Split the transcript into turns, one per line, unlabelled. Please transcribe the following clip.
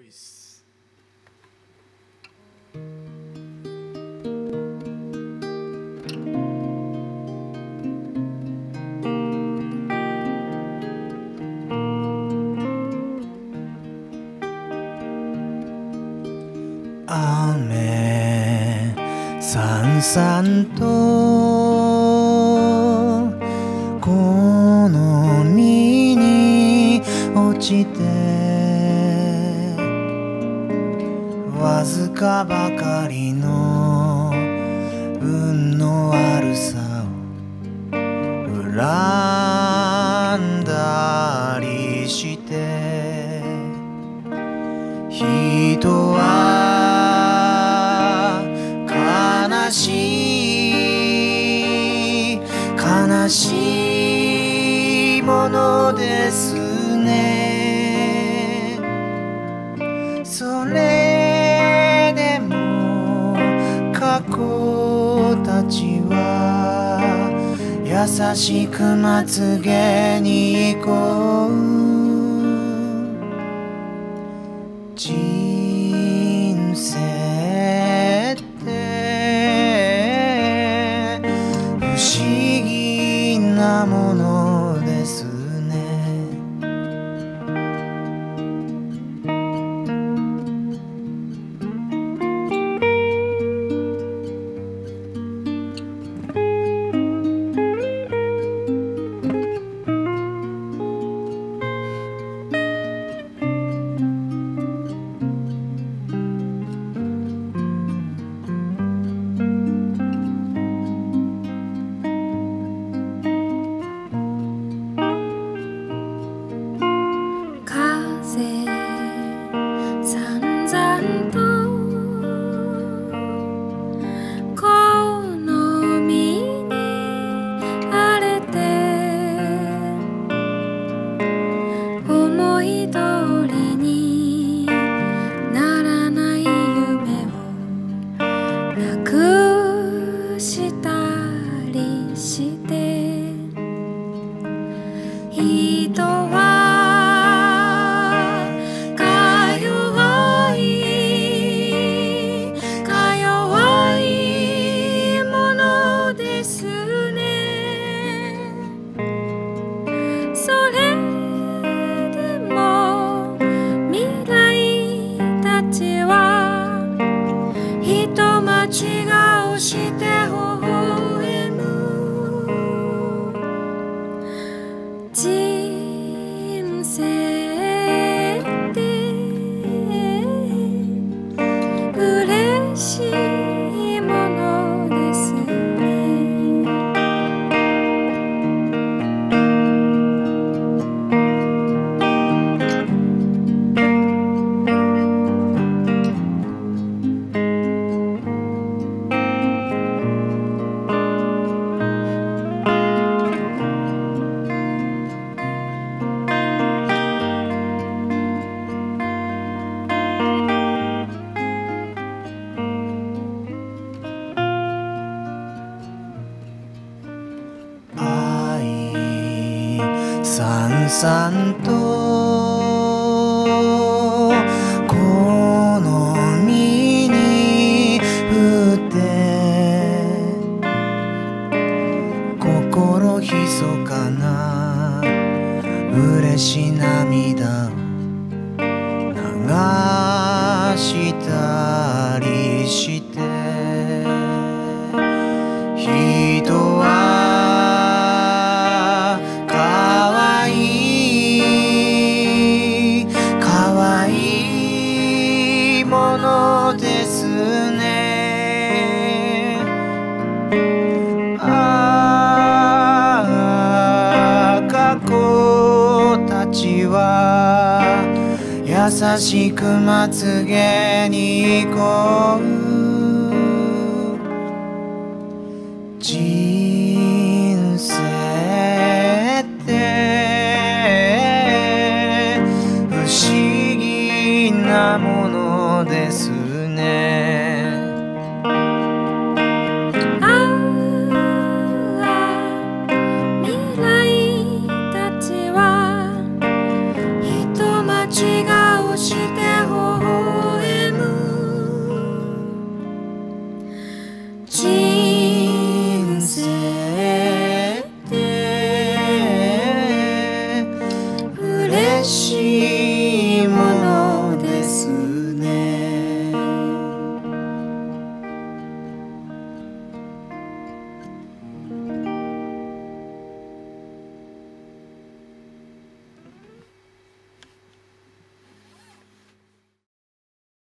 イス。
雨さんさんとこの身に落ちてわずかばかりの運の悪さを恨んだりして人は悲しいものですね。それでも過去たちは優しくまつげに行こう。人生って不思議なものですね。人はか弱いものですね。それでも未来たちは人待ち顔して微笑む。人生って嬉しいものですね。さんさんとこの身に降って心ひそかな嬉し涙を流したりして人はものですね。過去たちは優しくまつげに行こう。人生って不思議なものですね。